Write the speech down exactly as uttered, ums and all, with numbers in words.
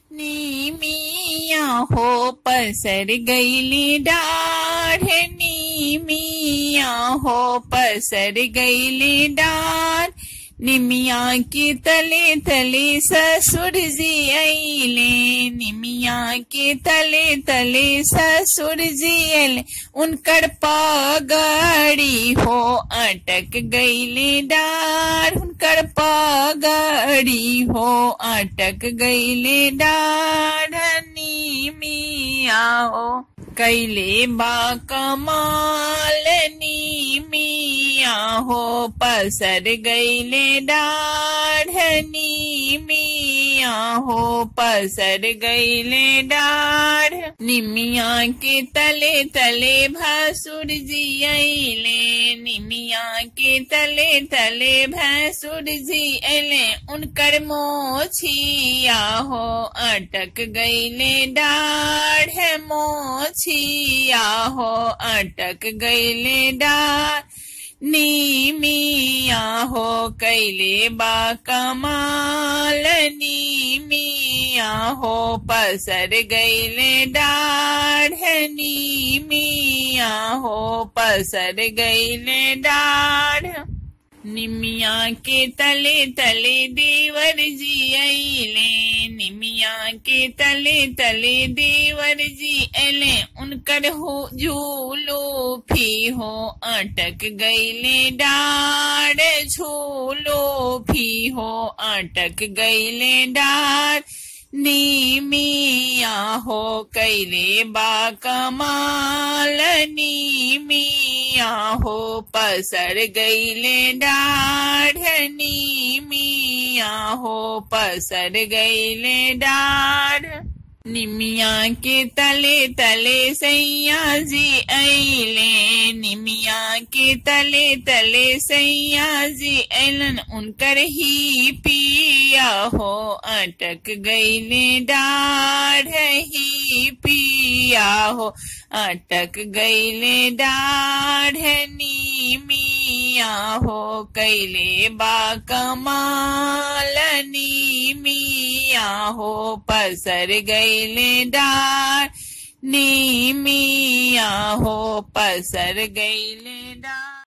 नीमिया हो पसर गईली डाढ़, नीमिया हो पसर गईली डाढ़। निमिया के तले तले ससुर जी आइले, निमिया के तले तले ससुर जी आइले। उनकर पगड़ी हो अटक गईले डार, उनकर पगड़ी हो अटक गईले डार। निमिया हो कैले बा कमाल, निमिया हो पसर गईले डाढ़, निमिया हो पसर गईले डाढ़। निमिया के तले तले भसुर जी आइले, निमिया के तले तले भसुर जी आइले। उनकर मोछिया हो अटक गईले डाढ़, मोछिया हो अटक गईले डाढ़। नीमिया हो कैले बा कमाल, नीमिया हो पसर गईले डाढ़, नीमिया हो पसर गईले डाढ़। निमिया के तले तले देवर जी आइले, निमिया के तले तले देवर जी आइले। उनकर हो झूलो फी हो अटक गईले डाढ़, झूलो फी हो अटक गईले डाढ़। नीमिया हो कैले बा कमाल, नीमिया हो पसर गईले डाढ़, नीमिया हो पसर गईले डाढ़। निमिया के तले तले सैया जी आइले, निमिया के तले तले सैया जी आइलन। उनकर ही पिया हो अटक गईले डाढ़, ही पिया हो अटक गईले डाढ़। नीमिया हो कैले बा कमाल, नीमिया हो पसर गईले डाढ़, नीमिया हो पसर गईले डाढ़।